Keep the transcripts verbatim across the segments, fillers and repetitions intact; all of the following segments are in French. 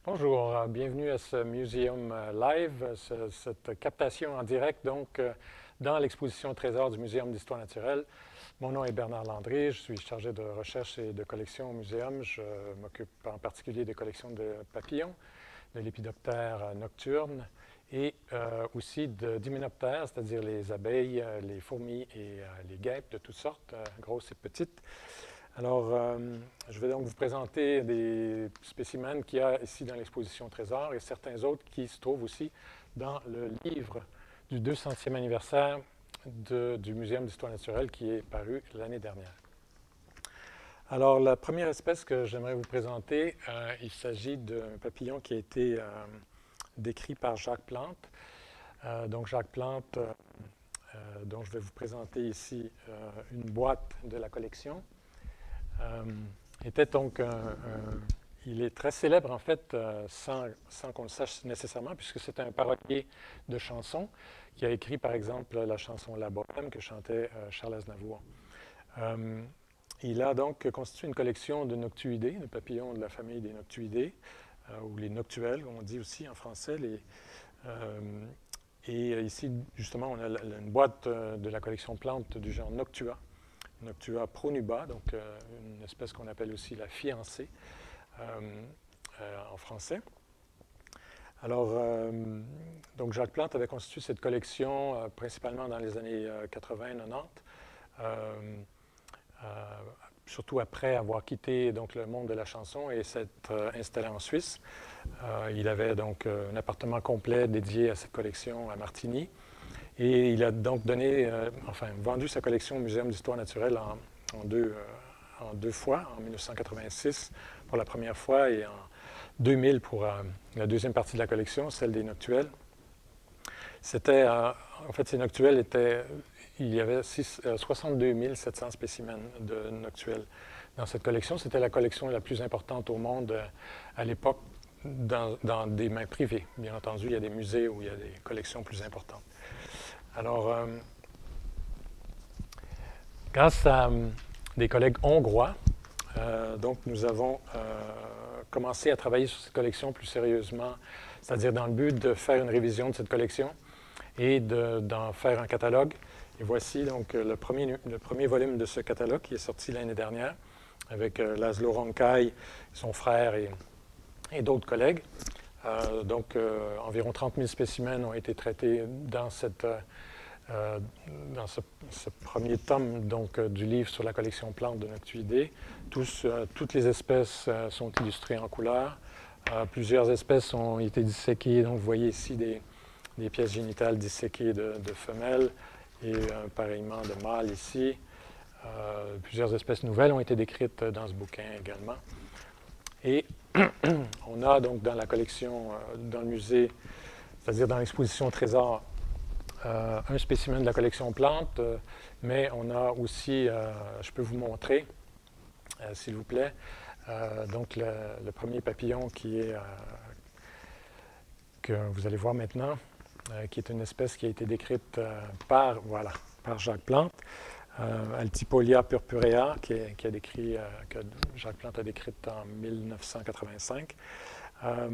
Bonjour, euh, bienvenue à ce Museum euh, Live, ce- cette captation en direct donc euh, dans l'exposition Trésors du Muséum d'histoire naturelle. Mon nom est Bernard Landry, je suis chargé de recherche et de collection au muséum. Je m'occupe en particulier des collections de papillons, de lépidoptères euh, nocturnes et euh, aussi de d'hyménoptères, c'est-à-dire les abeilles, euh, les fourmis et euh, les guêpes de toutes sortes, euh, grosses et petites. Alors, euh, je vais donc vous présenter des spécimens qu'il y a ici dans l'exposition Trésor et certains autres qui se trouvent aussi dans le livre du deux centième anniversaire de, du Muséum d'histoire naturelle qui est paru l'année dernière. Alors, la première espèce que j'aimerais vous présenter, euh, il s'agit d'un papillon qui a été euh, décrit par Jacques Plante. Euh, donc, Jacques Plante, euh, euh, dont je vais vous présenter ici euh, une boîte de la collection. Euh, était donc un, un, il est très célèbre en fait euh, sans, sans qu'on le sache nécessairement puisque c'est un parolier de chansons qui a écrit par exemple la chanson La Bohème que chantait euh, Charles Aznavour. Euh, il a donc constitué une collection de noctuidés, de papillons de la famille des noctuidés, euh, ou les noctuels, on dit aussi en français. Les, euh, et ici, justement, on a la, une boîte de la collection Plante du genre Noctua. Noctua pronuba, donc euh, une espèce qu'on appelle aussi la fiancée euh, euh, en français. Alors, euh, donc Jacques Plante avait constitué cette collection euh, principalement dans les années euh, quatre-vingt quatre-vingt-dix, euh, euh, surtout après avoir quitté donc, le monde de la chanson et s'être euh, installé en Suisse. Euh, il avait donc euh, un appartement complet dédié à cette collection à Martigny. Et il a donc donné, euh, enfin, vendu sa collection au Muséum d'histoire naturelle en, en, deux, euh, en deux fois, en mille neuf cent quatre-vingt-six pour la première fois et en deux mille pour euh, la deuxième partie de la collection, celle des noctuels. C'était, euh, en fait, ces noctuels étaient, il y avait six, euh, soixante-deux mille sept cents spécimens de noctuels dans cette collection. C'était la collection la plus importante au monde euh, à l'époque dans, dans des mains privées. Bien entendu, il y a des musées où il y a des collections plus importantes. Alors, euh, grâce à euh, des collègues hongrois, euh, donc nous avons euh, commencé à travailler sur cette collection plus sérieusement, c'est-à-dire dans le but de faire une révision de cette collection et de, d'en faire un catalogue. Et voici donc le premier, le premier volume de ce catalogue qui est sorti l'année dernière avec euh, Laszlo Ronkai, son frère et, et d'autres collègues. Euh, donc, euh, environ trente mille spécimens ont été traités dans, cette, euh, dans ce, ce premier tome donc, euh, du livre sur la collection Plante de Noctuidés. Tous, euh, toutes les espèces euh, sont illustrées en couleur. Euh, plusieurs espèces ont été disséquées. Donc, vous voyez ici des, des pièces génitales disséquées de, de femelles et euh, pareillement de mâles ici. Euh, plusieurs espèces nouvelles ont été décrites dans ce bouquin également. Et on a donc dans la collection, euh, dans le musée, c'est-à-dire dans l'exposition Trésor, euh, un spécimen de la collection Plante, euh, mais on a aussi, euh, je peux vous montrer, euh, s'il vous plaît, euh, donc le, le premier papillon qui est, euh, que vous allez voir maintenant, euh, qui est une espèce qui a été décrite euh, par, voilà, par Jacques Plante. Euh, Altipolia purpurea, qui, est, qui a décrit, euh, que Jacques Plante a décrite en mille neuf cent quatre-vingt-cinq. Euh,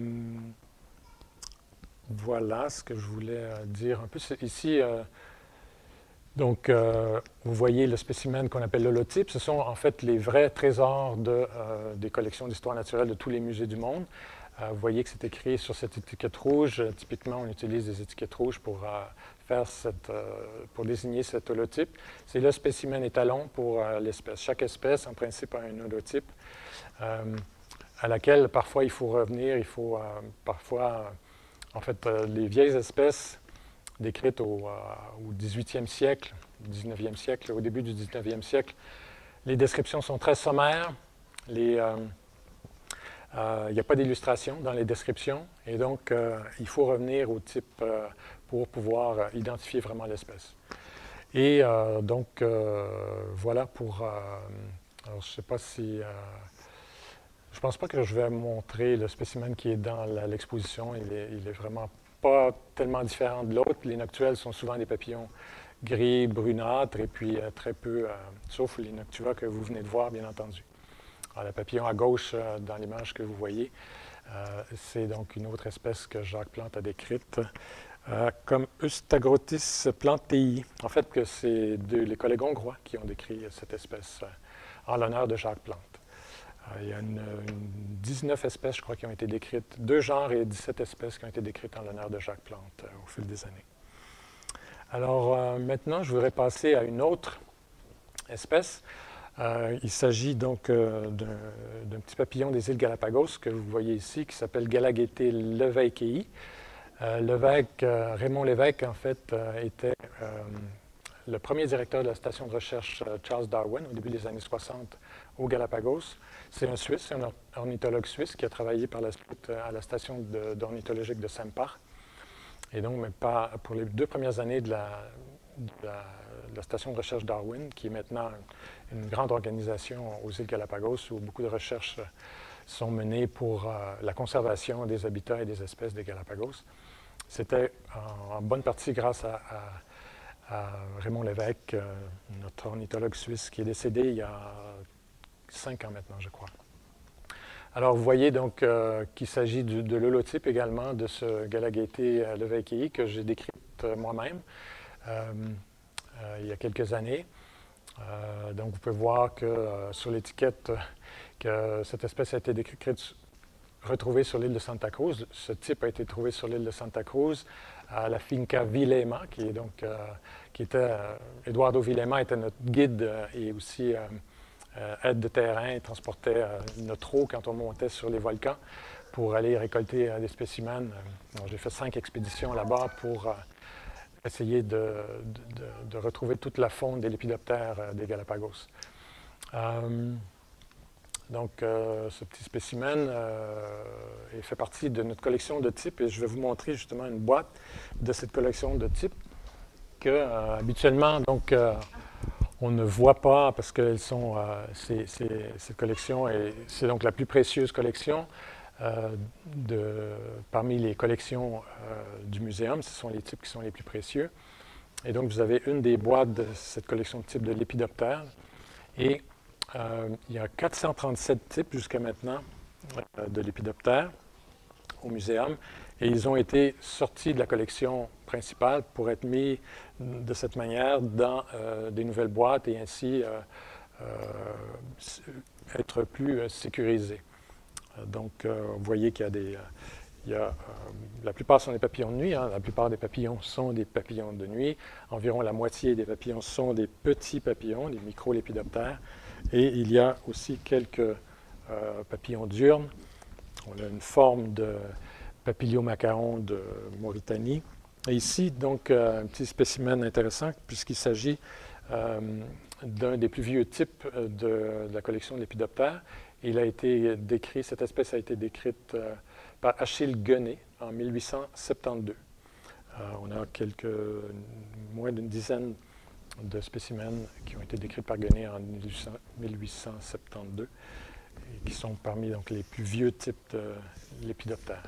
voilà ce que je voulais euh, dire un peu. Ici, euh, donc, euh, vous voyez le spécimen qu'on appelle l'holotype. Ce sont en fait les vrais trésors de, euh, des collections d'histoire naturelle de tous les musées du monde. Euh, vous voyez que c'est écrit sur cette étiquette rouge. Typiquement, on utilise des étiquettes rouges pour euh, faire cette, euh, pour désigner cet holotype. C'est le spécimen étalon pour euh, l'espèce. Chaque espèce, en principe, a un holotype euh, à laquelle, parfois, il faut revenir. Il faut, euh, parfois, en fait, euh, les vieilles espèces décrites au, euh, au dix-huitième siècle, dix-neuvième siècle, au début du dix-neuvième siècle, les descriptions sont très sommaires. Les... Euh, Il euh, n'y a pas d'illustration dans les descriptions et donc euh, il faut revenir au type euh, pour pouvoir euh, identifier vraiment l'espèce. Et euh, donc euh, voilà pour... Euh, alors je ne sais pas si... Euh, je ne pense pas que je vais montrer le spécimen qui est dans la, l'exposition. Il est, il est vraiment pas tellement différent de l'autre. Les noctuels sont souvent des papillons gris, brunâtres et puis euh, très peu, euh, sauf les noctua que vous venez de voir bien entendu. Alors, le papillon à gauche, euh, dans l'image que vous voyez, Euh, C'est donc une autre espèce que Jacques Plante a décrite euh, comme Eustagrotis plantei. En fait, que c'est les collègues hongrois qui ont décrit cette espèce euh, en l'honneur de Jacques Plante. Euh, il y a une, une dix-neuf espèces, je crois, qui ont été décrites, deux genres et dix-sept espèces qui ont été décrites en l'honneur de Jacques Plante euh, au fil des années. Alors euh, maintenant, je voudrais passer à une autre espèce. Euh, il s'agit donc euh, d'un petit papillon des îles Galapagos que vous voyez ici, qui s'appelle Galagueté levaekei. Euh, Lévesque, euh, Raymond Lévesque, en fait, euh, était euh, le premier directeur de la station de recherche euh, Charles Darwin au début des années soixante aux Galapagos. C'est un Suisse, un ornithologue suisse qui a travaillé par la suite à la station d'ornithologique de, de Sempach. Et donc, mais pas pour les deux premières années de la, de la, de la station de recherche Darwin, qui est maintenant une grande organisation aux îles Galapagos où beaucoup de recherches sont menées pour euh, la conservation des habitats et des espèces des Galapagos. C'était en, en bonne partie grâce à, à, à Raymond Lévesque, euh, notre ornithologue suisse, qui est décédé il y a cinq ans maintenant, je crois. Alors, vous voyez donc euh, qu'il s'agit de, de l'holotype également de ce Galagueté levaekei que j'ai décrit euh, moi-même euh, euh, il y a quelques années. Euh, donc, vous pouvez voir que euh, sur l'étiquette, que cette espèce a été décrite, retrouvée sur l'île de Santa Cruz. Ce type a été trouvé sur l'île de Santa Cruz à la finca Vilema, qui est donc, euh, qui était, euh, Eduardo Vilema était notre guide euh, et aussi euh, Euh, aide de terrain, il transportait euh, notre eau quand on montait sur les volcans pour aller récolter euh, des spécimens. Euh, J'ai fait cinq expéditions là-bas pour euh, essayer de, de, de retrouver toute la faune des lépidoptères euh, des Galapagos. Euh, donc, euh, ce petit spécimen euh, fait partie de notre collection de types et je vais vous montrer justement une boîte de cette collection de types que, euh, habituellement, donc, euh, on ne voit pas parce que sont, euh, c'est, c'est, cette collection, c'est donc la plus précieuse collection euh, de, parmi les collections euh, du muséum. Ce sont les types qui sont les plus précieux. Et donc, vous avez une des boîtes de cette collection de types de lépidoptères. Et euh, il y a quatre cent trente-sept types jusqu'à maintenant euh, de lépidoptères au muséum. Et ils ont été sortis de la collection principale pour être mis de cette manière dans euh, des nouvelles boîtes et ainsi euh, euh, être plus euh, sécurisés. Donc, euh, vous voyez qu'il y a des... Il y a, euh, la plupart sont des papillons de nuit. Hein. La plupart des papillons sont des papillons de nuit. Environ la moitié des papillons sont des petits papillons, des micro-lépidoptères. Et il y a aussi quelques euh, papillons diurnes. On a une forme de papiliomacaron de Mauritanie. Et ici, donc, euh, un petit spécimen intéressant puisqu'il s'agit euh, d'un des plus vieux types de, de la collection de lépidoptères. Il a été décrit, cette espèce a été décrite euh, par Achille Guenet en mille huit cent soixante-douze. Euh, on a quelques, moins d'une dizaine de spécimens qui ont été décrits par Guenet en mille huit cent soixante-douze et qui sont parmi donc, les plus vieux types de lépidoptères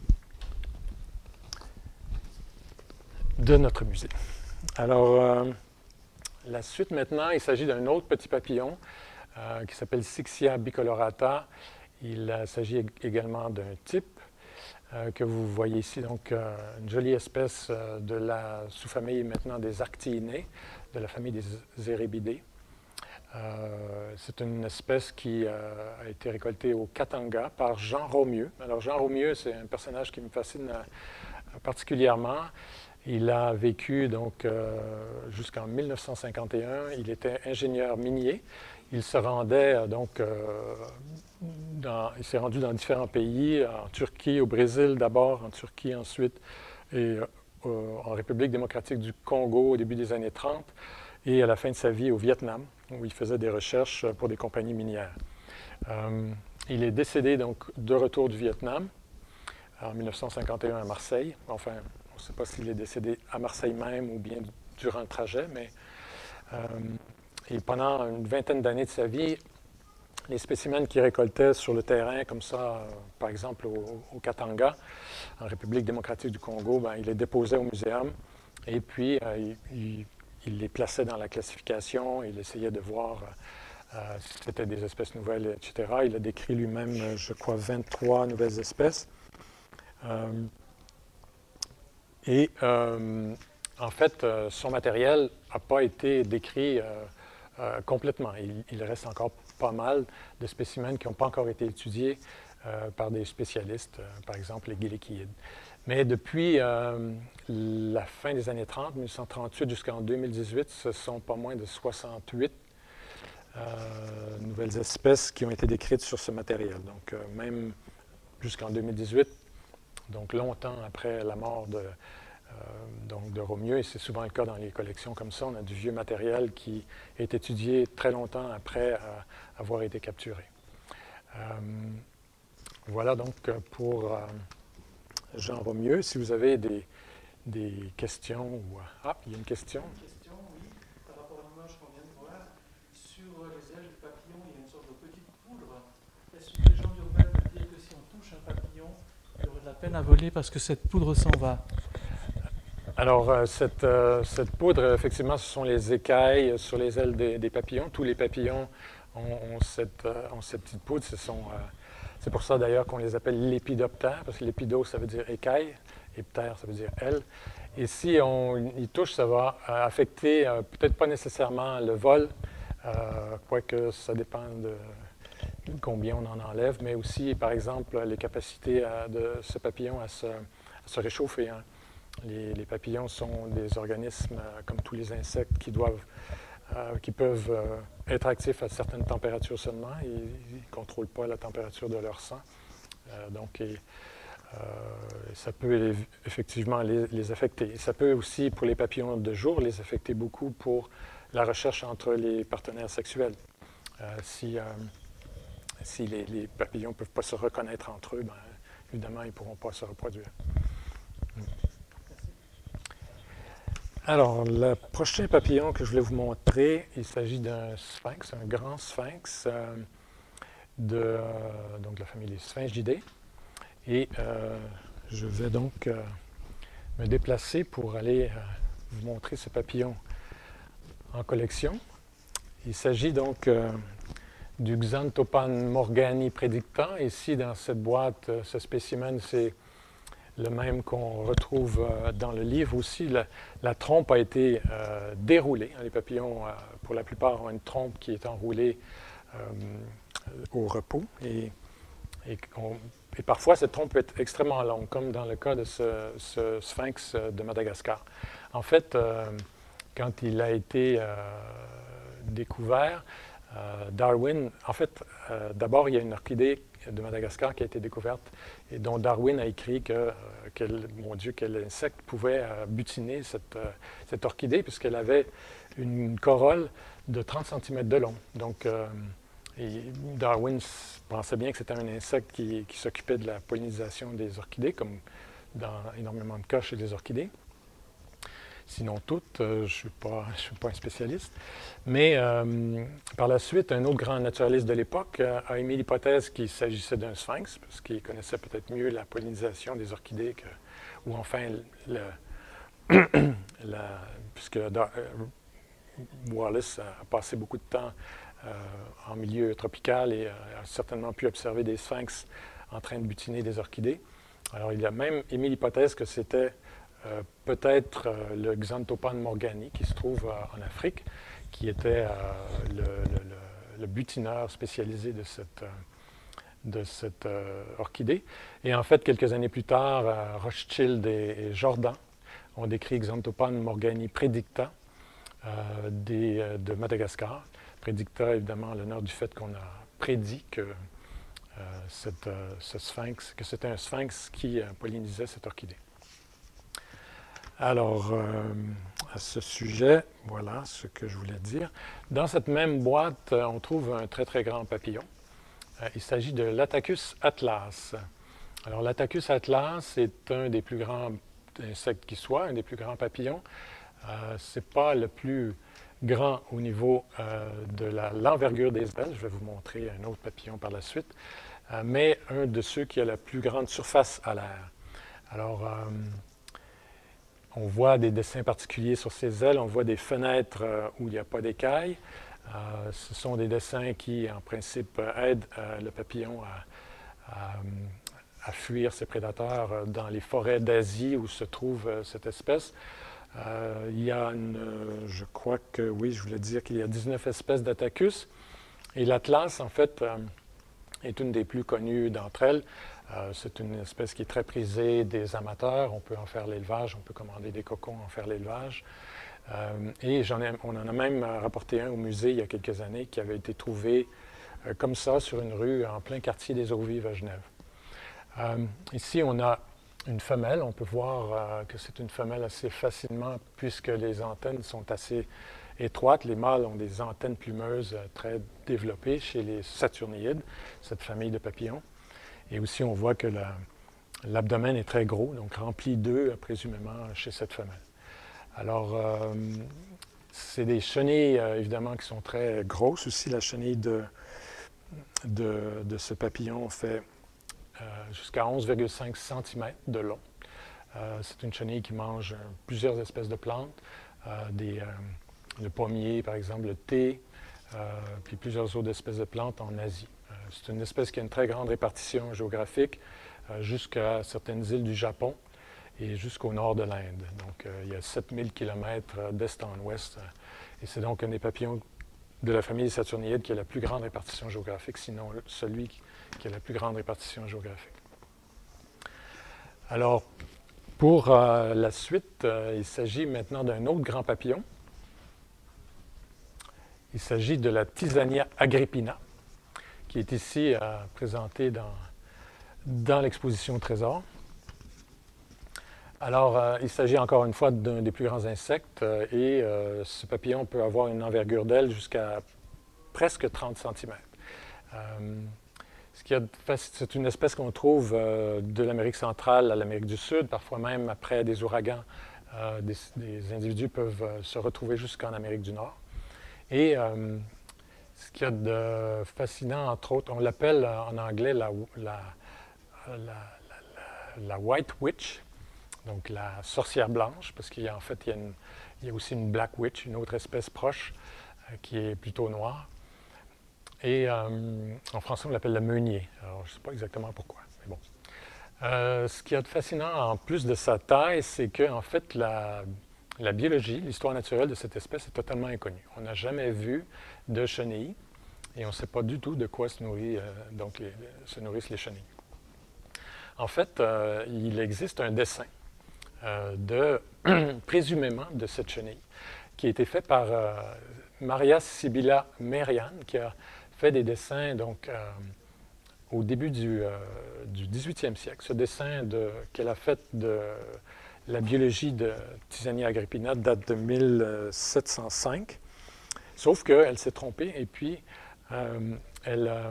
de notre musée. Alors, euh, la suite maintenant, il s'agit d'un autre petit papillon euh, qui s'appelle Sixia bicolorata. Il euh, s'agit également d'un type euh, que vous voyez ici, donc euh, une jolie espèce euh, de la sous-famille maintenant des Arctiinae, de la famille des Erebidés. Euh, c'est une espèce qui euh, a été récoltée au Katanga par Jean Romieux. Alors, Jean Romieux, c'est un personnage qui me fascine euh, particulièrement. Il a vécu donc euh, jusqu'en mille neuf cent cinquante et un. Il était ingénieur minier. Il se rendait euh, donc, euh, dans, il s'est rendu dans différents pays, en Turquie, au Brésil d'abord, en Turquie ensuite, et euh, en République démocratique du Congo au début des années trente, et à la fin de sa vie au Vietnam, où il faisait des recherches pour des compagnies minières. Euh, il est décédé donc de retour du Vietnam en mille neuf cent cinquante et un à Marseille. Enfin, on ne sait pas s'il est décédé à Marseille même ou bien durant le trajet, mais euh, et pendant une vingtaine d'années de sa vie, les spécimens qu'il récoltait sur le terrain, comme ça, euh, par exemple au, au Katanga, en République démocratique du Congo, ben, il les déposait au muséum et puis euh, il, il, il les plaçait dans la classification, il essayait de voir euh, si c'était des espèces nouvelles, et cetera. Il a décrit lui-même, je crois, vingt-trois nouvelles espèces. Euh, et euh, en fait, euh, son matériel n'a pas été décrit euh, euh, complètement. Il, il reste encore pas mal de spécimens qui n'ont pas encore été étudiés euh, par des spécialistes, euh, par exemple les guilléchiides. Mais depuis euh, la fin des années trente, mille huit cent trente-huit jusqu'en deux mille dix-huit, ce sont pas moins de soixante-huit euh, nouvelles espèces qui ont été décrites sur ce matériel. Donc, euh, même jusqu'en deux mille dix-huit, donc longtemps après la mort de, euh, donc de Romieux, et c'est souvent le cas dans les collections comme ça, on a du vieux matériel qui est étudié très longtemps après euh, avoir été capturé. Euh, voilà donc pour euh, Jean Romieux. Si vous avez des, des questions ou... Ah, il y a une question. Une question, oui, par rapport à l'image qu'on vient de voir. Sur les ailes du papillon, il y a une sorte de petite poudre. Est-ce que les gens urbains peuvent dire que si on touche un papillon, il y aurait de la peine à voler parce que cette poudre s'en va? Alors, euh, cette, euh, cette poudre, effectivement, ce sont les écailles sur les ailes des, des papillons. Tous les papillons ont, ont, cette, euh, ont cette petite poudre. Ce sont, euh, c'est pour ça, d'ailleurs, qu'on les appelle lépidoptères, parce que lépido, ça veut dire écaille, et ptère, ça veut dire aile. Et si on y touche, ça va euh, affecter, euh, peut-être pas nécessairement le vol, euh, quoique ça dépend de combien on en enlève, mais aussi, par exemple, les capacités euh, de ce papillon à se, à se réchauffer. Hein. Les, les papillons sont des organismes, euh, comme tous les insectes, qui, doivent, euh, qui peuvent euh, être actifs à certaines températures seulement. Ils ne contrôlent pas la température de leur sang. Euh, donc, et, euh, ça peut les, effectivement les, les affecter. Et ça peut aussi, pour les papillons de jour, les affecter beaucoup pour la recherche entre les partenaires sexuels. Euh, si euh, si les, les papillons ne peuvent pas se reconnaître entre eux, bien, évidemment, ils ne pourront pas se reproduire. Alors, le prochain papillon que je voulais vous montrer, il s'agit d'un sphinx, un grand sphinx euh, de, euh, donc de la famille des Sphingidae. Et euh, je vais donc euh, me déplacer pour aller euh, vous montrer ce papillon en collection. Il s'agit donc euh, du Xanthopan morgani predicta. Ici, dans cette boîte, euh, ce spécimen, c'est le même qu'on retrouve euh, dans le livre aussi. La, la trompe a été euh, déroulée. Les papillons, euh, pour la plupart, ont une trompe qui est enroulée euh, au repos. Et, et, on, et parfois, cette trompe peut être extrêmement longue, comme dans le cas de ce, ce sphinx de Madagascar. En fait, euh, quand il a été euh, découvert, euh, Darwin, en fait, euh, d'abord, il y a une orchidée de Madagascar qui a été découverte et dont Darwin a écrit que, euh, quel, mon Dieu, quel insecte pouvait euh, butiner cette, euh, cette orchidée puisqu'elle avait une corolle de trente centimètres de long. Donc, euh, et Darwin pensait bien que c'était un insecte qui, qui s'occupait de la pollinisation des orchidées, comme dans énormément de cas chez les orchidées. Sinon toutes, euh, je ne suis, suis pas un spécialiste. Mais euh, par la suite, un autre grand naturaliste de l'époque euh, a émis l'hypothèse qu'il s'agissait d'un sphinx, parce qu'il connaissait peut-être mieux la pollinisation des orchidées, que, ou enfin, le, la, puisque Dar euh, Wallace a passé beaucoup de temps euh, en milieu tropical et euh, a certainement pu observer des sphinx en train de butiner des orchidées. Alors, il a même émis l'hypothèse que c'était Euh, peut-être euh, le Xanthopan morgani qui se trouve euh, en Afrique, qui était euh, le, le, le, le butineur spécialisé de cette, euh, de cette euh, orchidée. Et en fait, quelques années plus tard, euh, Rothschild et, et Jordan ont décrit Xanthopan morgani predicta euh, des, euh, de Madagascar. Predicta, évidemment, l'honneur du fait qu'on a prédit que, euh, cette, euh, ce sphinx, que c'était un sphinx qui euh, pollinisait cette orchidée. Alors, euh, à ce sujet, voilà ce que je voulais dire. Dans cette même boîte, on trouve un très, très grand papillon. Euh, il s'agit de l'Attacus atlas. Alors, l'Attacus atlas est un des plus grands insectes qui soit, un des plus grands papillons. Euh, ce n'est pas le plus grand au niveau euh, de l'envergure des ailes. Je vais vous montrer un autre papillon par la suite. Euh, mais un de ceux qui a la plus grande surface à l'air. Alors, euh, on voit des dessins particuliers sur ses ailes, on voit des fenêtres euh, où il n'y a pas d'écailles. Euh, ce sont des dessins qui, en principe, aident euh, le papillon à, à, à fuir ses prédateurs dans les forêts d'Asie où se trouve euh, cette espèce. Euh, il y a, une, je crois que, oui, je voulais dire qu'il y a dix-neuf espèces d'Attacus. Et l'Atlas, en fait, euh, est une des plus connues d'entre elles. Euh, c'est une espèce qui est très prisée des amateurs. On peut en faire l'élevage, on peut commander des cocons, en faire l'élevage. Euh, et j'en ai, on en a même rapporté un au musée il y a quelques années qui avait été trouvé euh, comme ça sur une rue en plein quartier des Eaux-Vives à Genève. Euh, ici, on a une femelle. On peut voir euh, que c'est une femelle assez facilement puisque les antennes sont assez étroites. Les mâles ont des antennes plumeuses euh, très développées chez les saturniides, cette famille de papillons. Et aussi, on voit que la, l'abdomen est très gros, donc rempli d'œufs, présumément, chez cette femelle. Alors, euh, c'est des chenilles, euh, évidemment, qui sont très grosses aussi. La chenille de, de, de ce papillon fait euh, jusqu'à onze virgule cinq centimètres de long. Euh, c'est une chenille qui mange euh, plusieurs espèces de plantes, euh, des, euh, le pommier, par exemple, le thé, euh, puis plusieurs autres espèces de plantes en Asie. Euh, c'est une espèce qui a une très grande répartition géographique euh, jusqu'à certaines îles du Japon et jusqu'au nord de l'Inde. Donc, euh, il y a sept mille kilomètres d'est en ouest. Euh, et c'est donc un des papillons de la famille des saturniides qui a la plus grande répartition géographique, sinon celui qui, qui a la plus grande répartition géographique. Alors, pour euh, la suite, euh, il s'agit maintenant d'un autre grand papillon. Il s'agit de la Thysania agrippina, qui est ici euh, présentée dans, dans l'exposition Trésor. Alors, euh, il s'agit encore une fois d'un des plus grands insectes euh, et euh, ce papillon peut avoir une envergure d'aile jusqu'à presque trente centimètres. Euh, ce qui a, c'est une espèce qu'on trouve euh, de l'Amérique centrale à l'Amérique du Sud, parfois même après des ouragans, euh, des, des individus peuvent euh, se retrouver jusqu'en Amérique du Nord. Et euh, ce qu'il y a de fascinant, entre autres, on l'appelle en anglais la, la, la, la, la White Witch, donc la sorcière blanche, parce qu'il y a en fait il y a, une, il y a aussi une Black Witch, une autre espèce proche euh, qui est plutôt noire. Et euh, en français, on l'appelle le meunier. Alors, je ne sais pas exactement pourquoi, mais bon. Euh, ce qui est fascinant, en plus de sa taille, c'est que en fait, la, la biologie, l'histoire naturelle de cette espèce est totalement inconnue. On n'a jamais vu de chenilles et on ne sait pas du tout de quoi se, nourrit, euh, donc les, se nourrissent les chenilles. En fait, euh, il existe un dessin Euh, de, présumément de cette chenille, qui a été fait par euh, Maria Sibylla Merian, qui a fait des dessins donc, euh, au début du, euh, du dix-huitième siècle. Ce dessin de, qu'elle a fait de la biologie de Thysania agrippina date de mille sept cent cinq, sauf qu'elle s'est trompée et puis euh, elle, euh,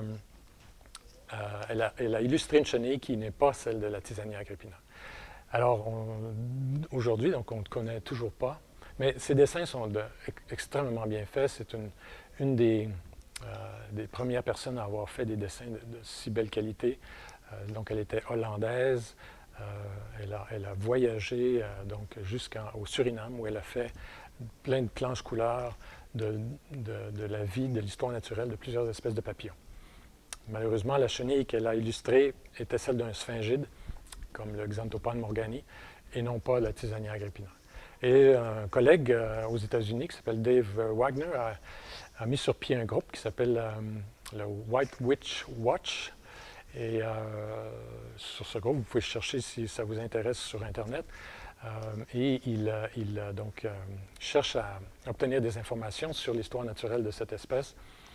euh, elle, a, elle a illustré une chenille qui n'est pas celle de la Thysania agrippina. Alors, aujourd'hui, donc, on ne connaît toujours pas, mais ces dessins sont de, extrêmement bien faits. C'est une, une des, euh, des premières personnes à avoir fait des dessins de, de si belle qualité. Euh, donc, elle était hollandaise. Euh, elle, a, elle a voyagé euh, donc jusqu'au Suriname, où elle a fait plein de planches couleurs de, de, de la vie, de l'histoire naturelle de plusieurs espèces de papillons. Malheureusement, la chenille qu'elle a illustrée était celle d'un sphingiide, comme le Xanthopane morgani, et non pas la Thysania agrippina. Et un collègue euh, aux États-Unis qui s'appelle Dave Wagner a, a mis sur pied un groupe qui s'appelle euh, le White Witch Watch. Et euh, sur ce groupe, vous pouvez chercher si ça vous intéresse sur Internet. Euh, et il, il donc, euh, cherche à obtenir des informations sur l'histoire naturelle de cette espèce.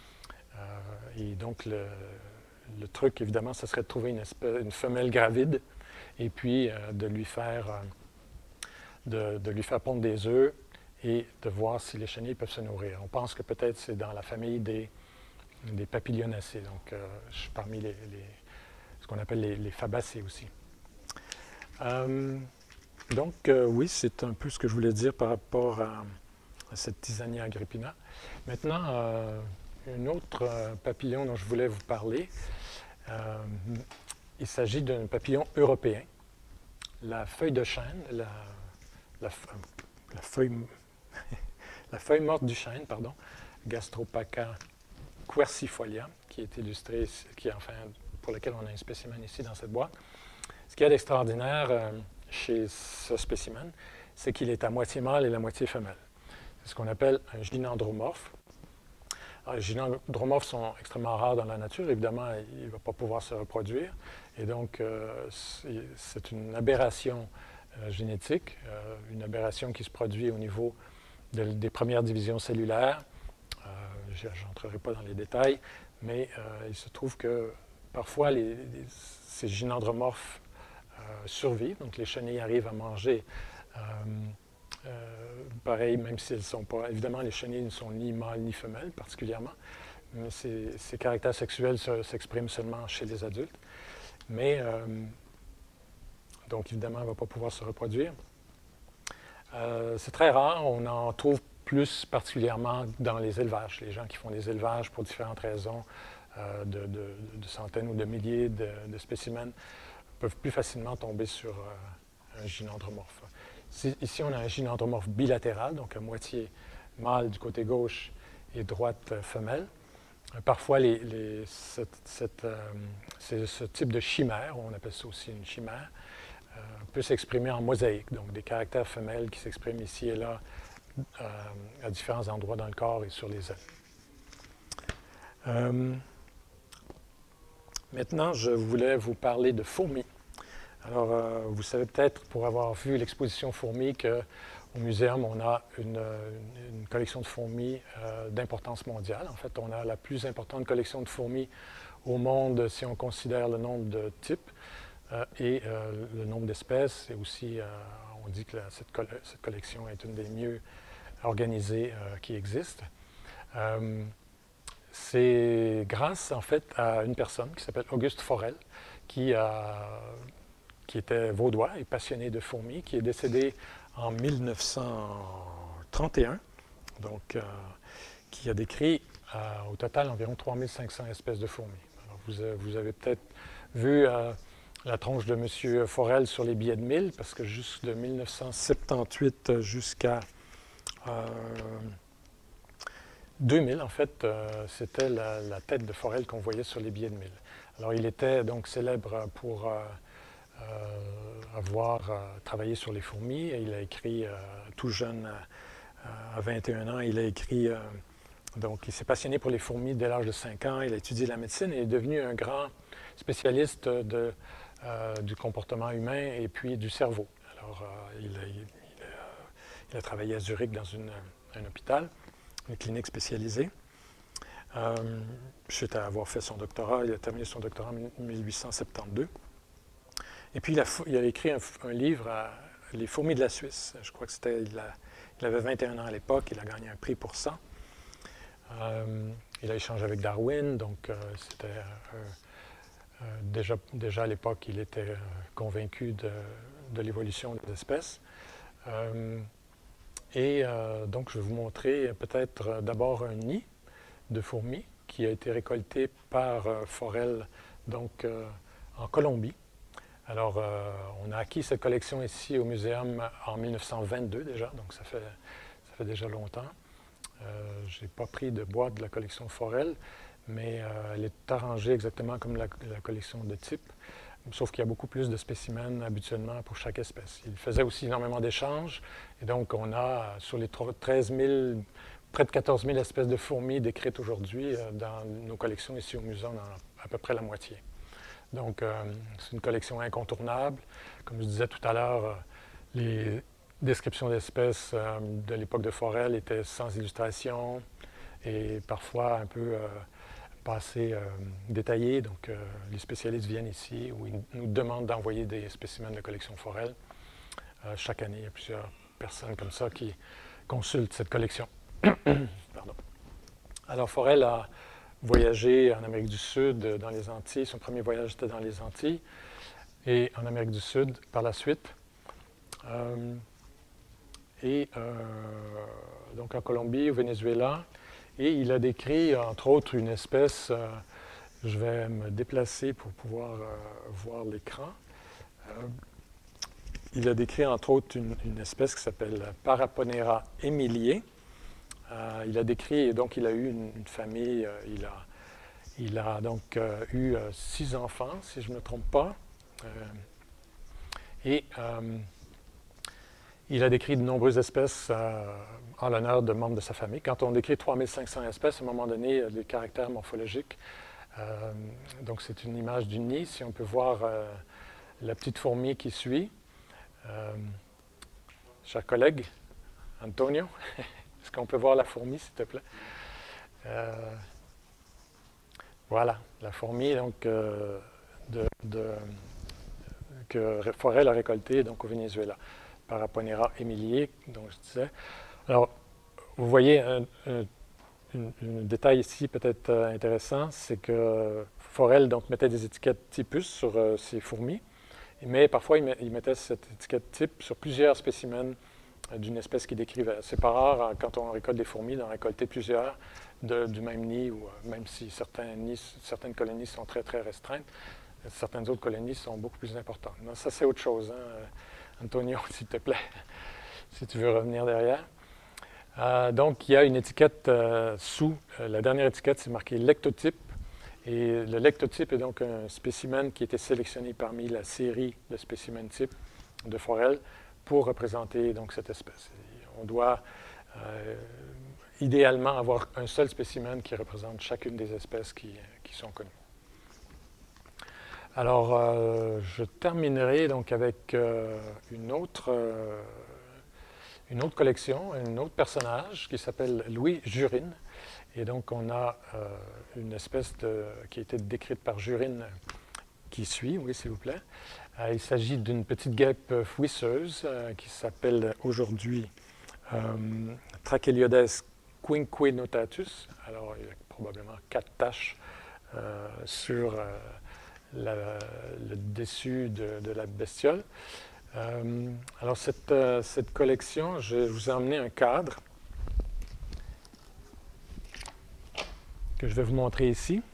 Euh, et donc, le, le truc, évidemment, ce serait de trouver une, espèce, une femelle gravide et puis euh, de, lui faire, euh, de, de lui faire pondre des œufs et de voir si les chenilles peuvent se nourrir. On pense que peut-être c'est dans la famille des, des papilionacées, donc euh, parmi les, les, ce qu'on appelle les, les fabacées aussi. Euh, donc euh, oui, c'est un peu ce que je voulais dire par rapport à, à cette Thysania agrippina. Maintenant, euh, un autre euh, papillon dont je voulais vous parler, euh, il s'agit d'un papillon européen. La feuille de chêne, la, la, la, feuille, la feuille morte du chêne, pardon, Gastropaca quercifolia, qui est illustré, qui est enfin pour lequel on a un spécimen ici dans cette boîte. Ce qu'il y a d'extraordinaire euh, chez ce spécimen, c'est qu'il est à moitié mâle et la moitié femelle. C'est ce qu'on appelle un gynandromorphe. Alors, les gynandromorphes sont extrêmement rares dans la nature. Évidemment, il ne va pas pouvoir se reproduire. Et donc, euh, c'est une aberration euh, génétique, euh, une aberration qui se produit au niveau de, des premières divisions cellulaires. Euh, je n'entrerai pas dans les détails, mais euh, il se trouve que parfois, les, les, ces gynandromorphes euh, survivent. Donc, les chenilles arrivent à manger. Euh, Euh, pareil, même si elles ne sont pas... Évidemment, les chenilles ne sont ni mâles ni femelles, particulièrement. Mais ces, ces caractères sexuels s'expriment seulement chez les adultes. Mais, euh, donc, évidemment, elle ne va pas pouvoir se reproduire. Euh, c'est très rare. On en trouve plus particulièrement dans les élevages. Les gens qui font des élevages pour différentes raisons, euh, de, de, de centaines ou de milliers de, de spécimens, peuvent plus facilement tomber sur euh, un gynandromorphe. Ici, on a un gynandromorphe bilatéral, donc à moitié mâle du côté gauche et droite euh, femelle. Euh, parfois, les, les, cette, cette, euh, ce type de chimère, on appelle ça aussi une chimère, euh, peut s'exprimer en mosaïque, donc des caractères femelles qui s'expriment ici et là euh, à différents endroits dans le corps et sur les ailes. Euh, maintenant, je voulais vous parler de fourmis. Alors, euh, vous savez peut-être, pour avoir vu l'exposition fourmis, qu'au muséum, on a une, une, une collection de fourmis euh, d'importance mondiale. En fait, on a la plus importante collection de fourmis au monde si on considère le nombre de types euh, et euh, le nombre d'espèces. Et aussi, euh, on dit que la, cette, coll cette collection est une des mieux organisées euh, qui existent. Euh, C'est grâce, en fait, à une personne qui s'appelle Auguste Forel, qui a... qui était vaudois et passionné de fourmis, qui est décédé en mille neuf cent trente et un, donc euh, qui a décrit euh, au total environ trois mille cinq cents espèces de fourmis. Alors, vous, euh, vous avez peut-être vu euh, la tronche de M. Forel sur les billets de mille, parce que juste de mille neuf cent soixante-dix-huit jusqu'à euh, deux mille, en fait, euh, c'était la, la tête de Forel qu'on voyait sur les billets de mille. Alors, il était donc célèbre pour... Euh, Euh, avoir euh, travaillé sur les fourmis. Et il a écrit, euh, tout jeune, euh, à vingt et un ans, il a écrit, euh, donc il s'est passionné pour les fourmis dès l'âge de cinq ans. Il a étudié la médecine et est devenu un grand spécialiste de, euh, du comportement humain et puis du cerveau. Alors, euh, il, a, il, il, a, il a travaillé à Zurich dans une, un hôpital, une clinique spécialisée. Euh, suite à avoir fait son doctorat, il a terminé son doctorat en mille huit cent soixante-douze. Et puis, il a, il a écrit un, un livre, à, Les fourmis de la Suisse. Je crois que c'était, il, a, il avait vingt et un ans à l'époque, il a gagné un prix pour ça. Euh, il a échangé avec Darwin, donc euh, c'était euh, euh, déjà, déjà à l'époque, il était euh, convaincu de, de l'évolution des espèces. Euh, et euh, donc, je vais vous montrer peut-être euh, d'abord un nid de fourmis qui a été récolté par euh, Forel, donc euh, en Colombie. Alors, euh, on a acquis cette collection ici au muséum en mille neuf cent vingt-deux déjà, donc ça fait, ça fait déjà longtemps. Euh, je n'ai pas pris de boîte de la collection Forel, mais euh, elle est arrangée exactement comme la, la collection de type, sauf qu'il y a beaucoup plus de spécimens habituellement pour chaque espèce. Il faisait aussi énormément d'échanges, et donc on a sur les treize mille, près de quatorze mille espèces de fourmis décrites aujourd'hui euh, dans nos collections ici au muséum, dans à peu près la moitié. Donc, euh, c'est une collection incontournable. Comme je disais tout à l'heure, euh, les descriptions d'espèces euh, de l'époque de Forel étaient sans illustration et parfois un peu euh, pas assez euh, détaillées. Donc, euh, les spécialistes viennent ici où ils nous demandent d'envoyer des spécimens de la collection Forel. Euh, chaque année, il y a plusieurs personnes comme ça qui consultent cette collection. Pardon. Alors, Forel a voyagé en Amérique du Sud, dans les Antilles. Son premier voyage était dans les Antilles. Et en Amérique du Sud, par la suite. Euh, et euh, donc en Colombie, au Venezuela. Et il a décrit, entre autres, une espèce... Euh, je vais me déplacer pour pouvoir euh, voir l'écran. Euh, il a décrit, entre autres, une, une espèce qui s'appelle Paraponera emiliae. Euh, il a décrit, donc il a eu une, une famille, euh, il, a, il a donc euh, eu euh, six enfants, si je ne me trompe pas. Euh, et euh, il a décrit de nombreuses espèces euh, en l'honneur de membres de sa famille. Quand on décrit trois mille cinq cents espèces, à un moment donné, il y a des caractères morphologiques. Euh, donc c'est une image du nid. Si on peut voir euh, la petite fourmi qui suit. Euh, cher collègue, Antonio, est-ce qu'on peut voir la fourmi, s'il te plaît? Euh, voilà, la fourmi donc, euh, de, de, que Forel a récoltée donc, au Venezuela, Paraponera emilii, dont je disais. Alors, vous voyez un, un, un, un détail ici peut-être euh, intéressant, c'est que Forel donc, mettait des étiquettes typus sur euh, ses fourmis, mais parfois il, met, il mettait cette étiquette type sur plusieurs spécimens d'une espèce qu'il décrivait. C'est pas rare, quand on récolte des fourmis, d'en récolter plusieurs de, du même nid, ou même si certains nids, certaines colonies sont très, très restreintes, certaines autres colonies sont beaucoup plus importantes. Non, ça, c'est autre chose. Hein? Antonio, s'il te plaît, si tu veux revenir derrière. Euh, donc, il y a une étiquette euh, sous. Euh, la dernière étiquette, c'est marqué lectotype. Et le lectotype est donc un spécimen qui a été sélectionné parmi la série de spécimens types de Forel pour représenter donc, cette espèce. Et on doit euh, idéalement avoir un seul spécimen qui représente chacune des espèces qui, qui sont connues. Alors, euh, je terminerai donc avec euh, une, autre, euh, une autre collection, un autre personnage qui s'appelle Louis Jurine. Et donc, on a euh, une espèce de, qui a été décrite par Jurine qui suit, oui, s'il vous plaît. Euh, il s'agit d'une petite guêpe fouisseuse euh, qui s'appelle aujourd'hui euh, Tracheliodes quinquinotatus. Alors, il y a probablement quatre taches euh, sur euh, la, le dessus de, de la bestiole. Euh, alors, cette, euh, cette collection, je vous ai emmené un cadre que je vais vous montrer ici.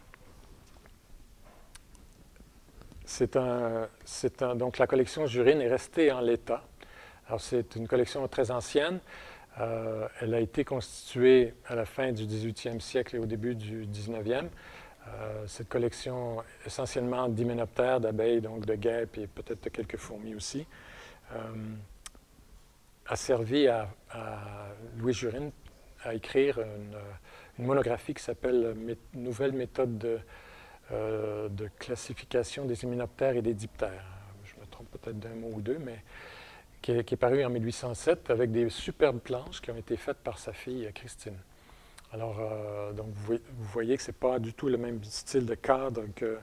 C'est un, c'est un, donc la collection Jurine est restée en l'état. Alors c'est une collection très ancienne. Euh, elle a été constituée à la fin du dix-huitième siècle et au début du dix-neuvième. Euh, cette collection essentiellement d'hyménoptères, d'abeilles, donc de guêpes et peut-être de quelques fourmis aussi, euh, a servi à, à Louis Jurine à écrire une, une monographie qui s'appelle « Nouvelle méthode de Euh, de classification des hyménoptères et des diptères. Je me trompe peut-être d'un mot ou deux, mais qui est, qui est paru en mille huit cent sept avec des superbes planches qui ont été faites par sa fille Christine. Alors, euh, donc vous, vous voyez que ce n'est pas du tout le même style de cadre que, euh,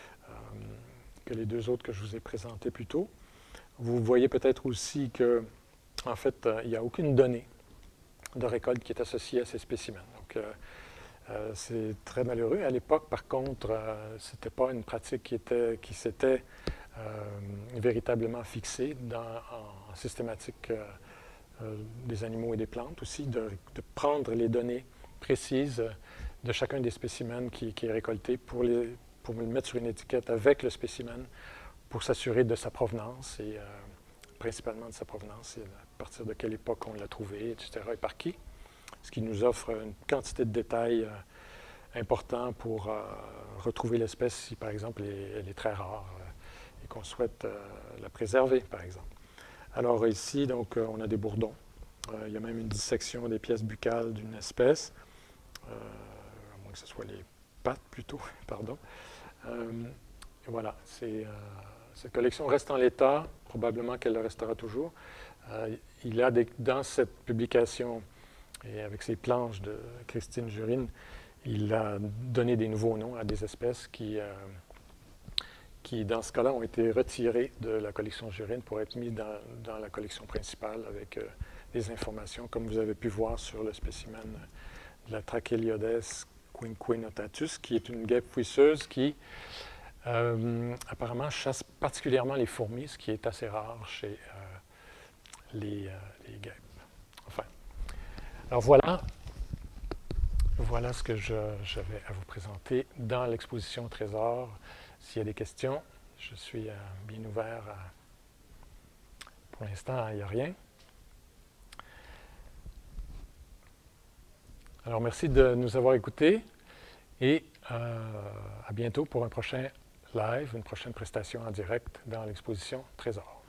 que les deux autres que je vous ai présentés plus tôt. Vous voyez peut-être aussi que, en fait, euh, il n'y a aucune donnée de récolte qui est associée à ces spécimens. Donc, euh, Euh, c'est très malheureux. À l'époque, par contre, euh, ce n'était pas une pratique qui, était, qui s'était euh, véritablement fixée dans, en, en systématique euh, euh, des animaux et des plantes aussi, de, de prendre les données précises de chacun des spécimens qui, qui est récolté pour, les, pour le mettre sur une étiquette avec le spécimen pour s'assurer de sa provenance et euh, principalement de sa provenance et à partir de quelle époque on l'a trouvé, et cetera et par qui. Ce qui nous offre une quantité de détails euh, importants pour euh, retrouver l'espèce si, par exemple, elle est, elle est très rare euh, et qu'on souhaite euh, la préserver, par exemple. Alors ici, donc, euh, on a des bourdons. Euh, il y a même une dissection des pièces buccales d'une espèce, euh, à moins que ce soit les pattes plutôt, pardon. Euh, et voilà, c'est, euh, cette collection reste en l'état, probablement qu'elle le restera toujours. Euh, il y a des, dans cette publication, et avec ces planches de Christine Jurine, il a donné des nouveaux noms à des espèces qui, euh, qui dans ce cas-là, ont été retirées de la collection Jurine pour être mises dans, dans la collection principale avec euh, des informations, comme vous avez pu voir sur le spécimen de la Tracheliodes quinquinotatus, qui est une guêpe fouisseuse qui, euh, apparemment, chasse particulièrement les fourmis, ce qui est assez rare chez euh, les, euh, les guêpes. Enfin, alors voilà, voilà ce que je, j'avais à vous présenter dans l'exposition Trésor. S'il y a des questions, je suis euh, bien ouvert. À... Pour l'instant, il n'y a rien. Alors, merci de nous avoir écoutés et euh, à bientôt pour un prochain live, une prochaine prestation en direct dans l'exposition Trésor.